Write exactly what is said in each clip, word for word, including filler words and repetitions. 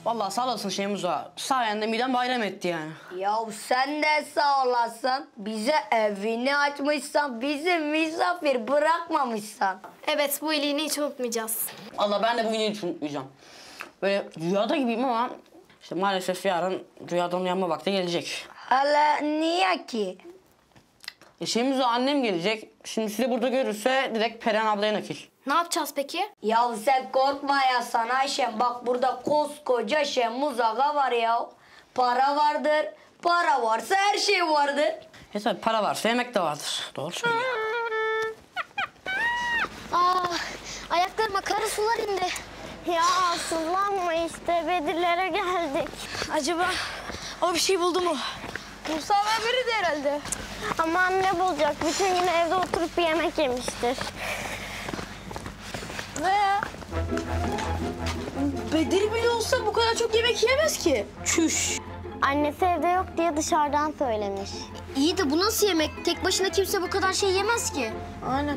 Vallahi sağ olasın Şeyhimiz Ağa. Sayende midem bayram etti yani. Ya sen de sağ olasın. Bize evini açmışsan, bizi misafir bırakmamışsan. Evet, bu iyiliğini hiç unutmayacağız. Allah ben de bu iyiliği hiç unutmayacağım. Böyle rüyada gibiyim ama işte maalesef yarın rüyadan uyanma vakti gelecek. Hala niye ki? E Şeyhimiz Ağa annem gelecek. Şimdi sizi burada görürse direkt Perihan ablaya nakil. Ne yapacağız peki? Ya sen korkma ya sana Ayşem. Bak burada koskoca Şemuz Ağa var ya. Para vardır. Para varsa her şey vardır. E tabi para varsa yemek de vardır. Doğru söylüyor. Aa, ayaklarıma kara sular indi. Ya sızlanma işte, Bedirlere geldik. Acaba o bir şey buldu mu? Musa haberi de herhalde. Aman ne bulacak, bütün gün evde oturup yemek yemiştir. Ne ya? Bedir bile olsa bu kadar çok yemek yiyemez ki. Çüş. Annesi evde yok diye dışarıdan söylemiş. İyi de bu nasıl yemek? Tek başına kimse bu kadar şey yemez ki. Aynen.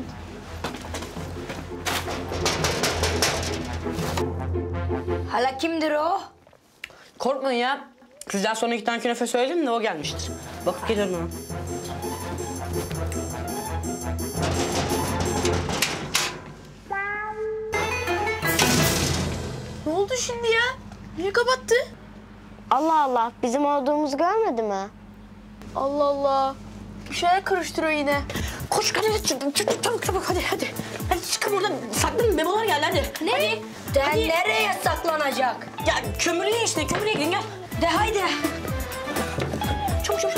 Hala kimdir o? Korkmayın ya. Sizden sonra iki tane künefe söyledim de o gelmiştir. Bakıp geliyorum hemen. Ne oldu şimdi ya? Niye kapattı? Allah Allah, bizim olduğumuzu görmedi mi? Allah Allah. Bir şeyler karıştırıyor yine. Koş hadi çabuk çabuk çabuk çabuk hadi hadi. Hadi çıkın buradan saklanın memolar geldi hadi. Ne? Hadi. Den Hadi. nereye saklanacak? Ya kömürlüğe işte kömürlüğe gidin gel. De haydi. Çabuk çabuk.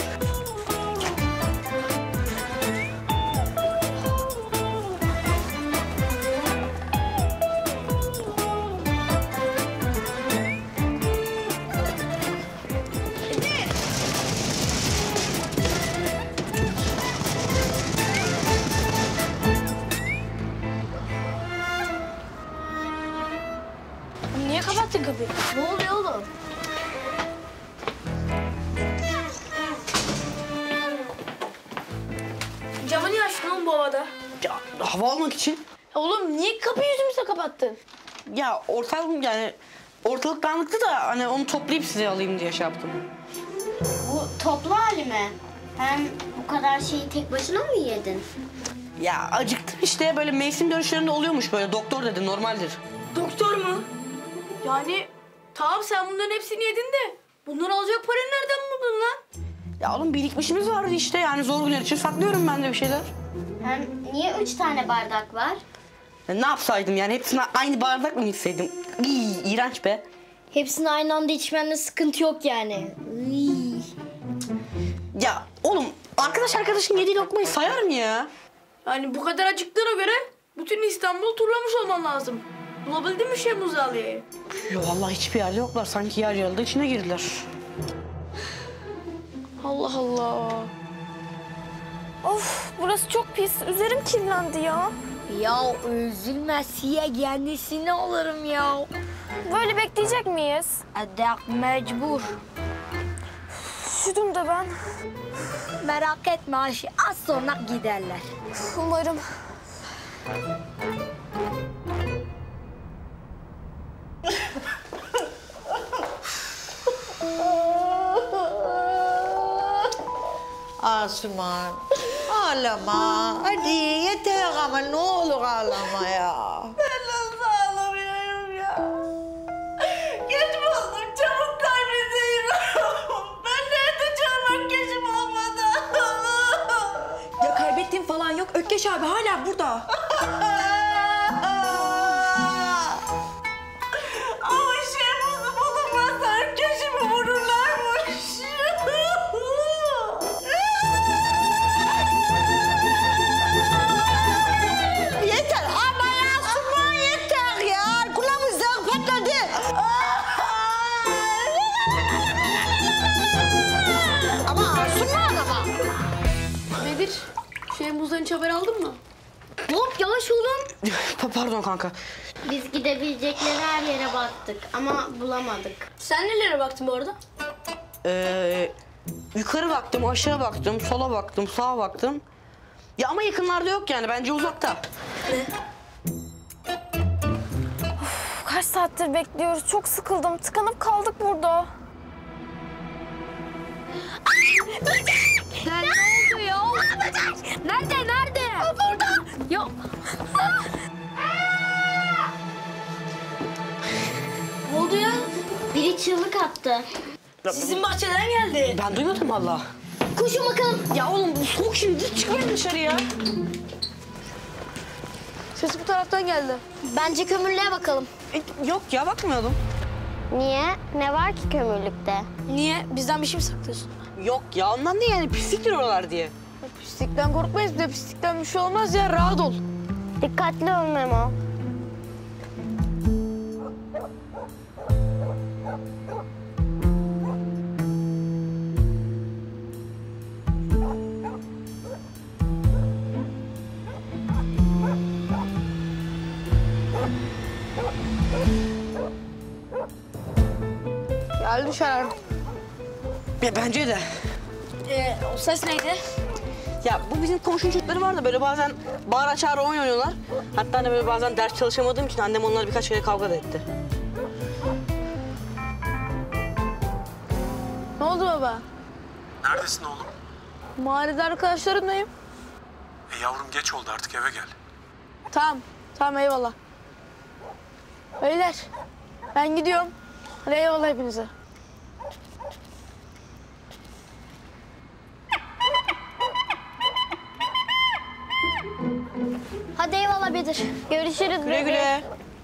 Niye kapattın kapıyı? Ne oluyor oğlum? Camı niye açtın oğlum bu havada? Ya hava almak için. Oğlum niye kapıyı yüzümüze kapattın? Ya ortalık yani ortalık dağınıktı da hani onu toplayıp size alayım diye şey yaptım. Bu toplu hali mi? Hem bu kadar şeyi tek başına mı yedin? Ya acıktım işte böyle mevsim dönüşlerinde oluyormuş böyle doktor dedi normaldir. Doktor mu? Yani tamam sen bunların hepsini yedin de bunları alacak parayı nereden buldun lan? Ya oğlum birikmişimiz vardı işte yani zor günler için saklıyorum ben de bir şeyler. Hem niye üç tane bardak var? Ya ne yapsaydım yani hepsine aynı bardak mı içseydim? İyi, iğrenç be. Hepsini aynı anda içmende sıkıntı yok yani. Iy. Ya oğlum arkadaş arkadaşın yediği lokmayı sayar mı ya? Yani bu kadar acıktığına göre bütün İstanbul turlamış olman lazım. Bulabildin mi Şemuz Ali'yi? Yo vallahi hiçbir yerde yoklar sanki yer yarıldı içine girdiler. Allah Allah. Of burası çok pis. Üzerim kirlendi ya. Ya üzülme siye kendisini alırım ya. Böyle bekleyecek miyiz? Edek mecbur. Üşüdüm de ben. Merak etme Ayşe az sonra giderler. Umarım. Asuman, ağlama. Hadi yeter ama ne olur ağlama ya. Ben nasıl ağlamıyorum ya? Geç bulduk, çabuk kaybedeyim. Ben nerede çağırmak geçim olmadı? Ya kaybettiğim falan yok. Ökkeş abi hala burada. Ama Şemuz'u bulunmazsa Ökkeş'imi vururlarmış. Yeter ama ya Asuman yeter ya. Kulağımızdan patladı. Ama Asuman ama. Bedir, Şemuz'dan hiç haber aldın mı? Hop yavaş olun. Pardon kanka. Biz gidebilecekleri her yere baktık ama bulamadık. Sen nelere baktın bu arada? Ee, yukarı baktım, aşağı baktım, sola baktım, sağa baktım. Ya ama yakınlarda yok yani bence uzakta. Kaç saattir bekliyoruz. Çok sıkıldım. Tıkanıp kaldık burada. Sen ne oldu ya? Nerede nerede? Burada. Ya. Ne oldu ya? Biri çığlık attı. Sizin bahçeden geldi. Ben duymadım valla. Koşun bakalım. Ya oğlum bu soğuk şimdi. Çıkmayın dışarıya. Ses bu taraftan geldi. Bence kömürlüğe bakalım. E, yok ya bakmıyordum. Niye? Ne var ki kömürlükte? Niye? Bizden bir şey mi saklıyorsun? Yok ya ondan değil yani pisliktir oralar diye. Pislikten korkmayız. Bir de pislikten bir şey olmaz ya. Rahat ol. Dikkatli ol Memo. Geldi dışarı. Ya bence de. Ee, o ses neydi? Ya bu bizim komşunun çocukları var da böyle bazen bağıra çağıra oyun oynuyorlar. Hatta hani böyle bazen ders çalışamadığım için annem onlara birkaç kere kavga da etti. Ne oldu baba? Neredesin oğlum? Mahallede arkadaşlarımlayım. E yavrum geç oldu artık eve gel. Tamam. Tamam eyvallah. Beyler ben gidiyorum. Hadi eyvallah hepinize. Hadi eyvallah Bedir. Görüşürüz. Güle güle.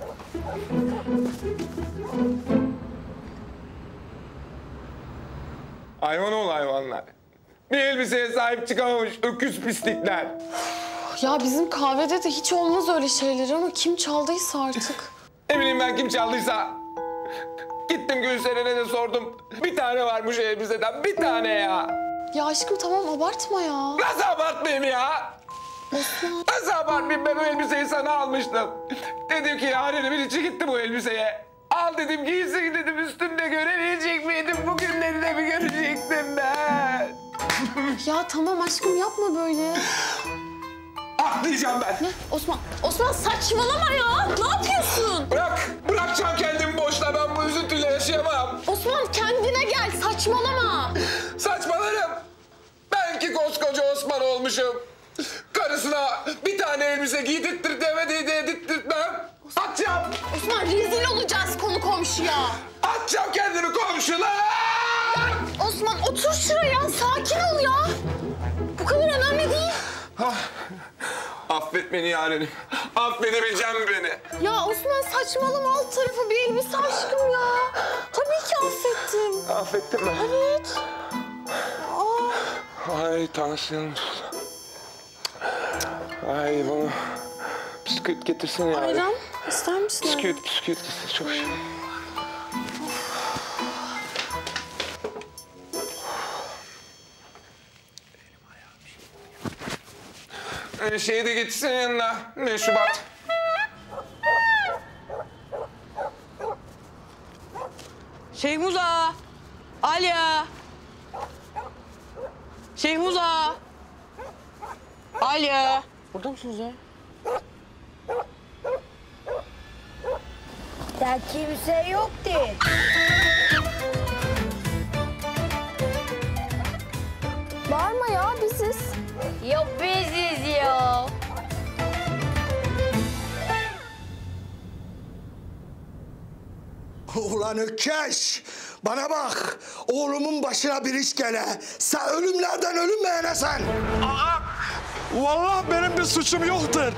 Hayvan ol hayvanlar. Bir elbiseye sahip çıkamamış öküz pislikler. Ya bizim kahvede de hiç olmaz öyle şeyler ama kim çaldıysa artık. Ne bileyim ben kim çaldıysa. Gittim Gülseren'e de sordum. Bir tane varmış elbiseden, bir tane ya. Ya aşkım tamam abartma ya. Nasıl abartmayayım ya? Osman. Nasıl abartmayayım, ben o elbiseyi sana almıştım. Dedim ki yarın birisi gitti bu elbiseye. Al dedim giysin dedim, üstümde göremeyecek miydim? Bugünleri de mi görecektim ben? Ya tamam aşkım yapma böyle. Atlayacağım ben. Ne? Osman, Osman saçmalama ya. Ne yapıyorsun? Bırak, bırakacağım kendimi boşta. Ben bu üzüntüyle yaşayamam. Osman kendine gel, saçmalama. Saçmalarım. Ben ki koskoca Osman olmuşum. Karısına bir tane elbise giydirttir demediği de yedirttirtmem. Atacağım. Osman rezil olacağız konu komşuya. Atacağım kendimi komşular. Osman otur şuraya, sakin ol ya. Bu kadar önemli değil. Ah, affet beni yarenim. Affedebileceğim beni. Ya Osman saçmalama, alt tarafı bir elbise aşkım ya. Tabii ki affettim. Affettin mi? Evet. Aa. Ay tansiyonum. Ay bana bisküvit getirsene ya. Ayran ister misin? Bisküvit, bisküvit getir. Çok şey. Ee, şeyi de getirsene yanına. Meşrubat. Şeyh Muza. Alya. Şeyh Muza. Alya. Burada mısınız ya? Ya kimse yok değil. Bağırma ya biziz. Yok biziz ya. Ulan Ökkeş! Bana bak! Oğlumun başına bir iş gele. Sen ölümlerden ölünmeyene sen! Ağam! Vallahi benim bir suçum yoktur.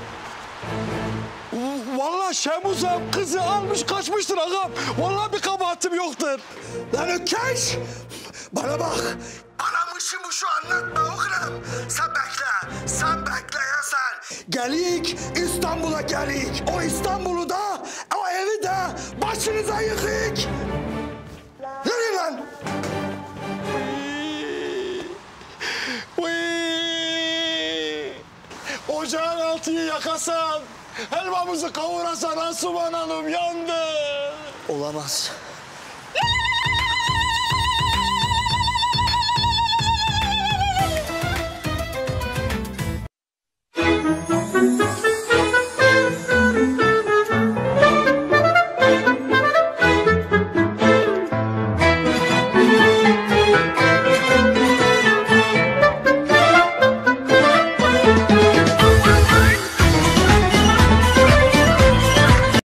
Vallahi Şemuzam kızı almış kaçmıştır ağam. Vallahi bir kabahatim yoktur. Lan Ökkeş! Bana bak! Bana mışı mışı anlatma oğlum. Sen bekle. Sen bekle ya sen. Gelik İstanbul'a gelik. O İstanbul'u da o evi de başınıza yıkık. Yürüyün lan. Uy! Ocağın altıyı yakasan, helvamızı kavurasan Asuman Hanım yandı. Olamaz.